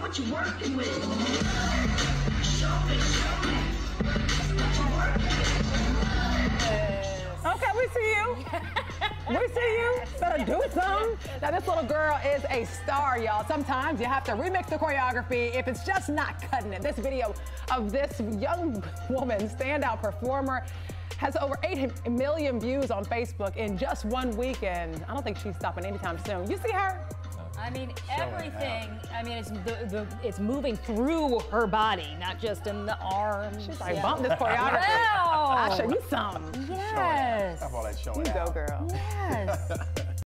what you're working with. Show me what you're working with. Okay, we see you. We see you. Better do something. Now, this little girl is a star, y'all. Sometimes you have to remix the choreography if it's just not cutting it. This video of this young woman, standout performer, has over 8 million views on Facebook in just 1 weekend. I don't think she's stopping anytime soon. You see her? I mean, everything. I mean, it's moving through her body, not just in the arms. She's like, bump this choreography. I'll show you some. Yes. Stop all that showing You out. go, girl. Yes.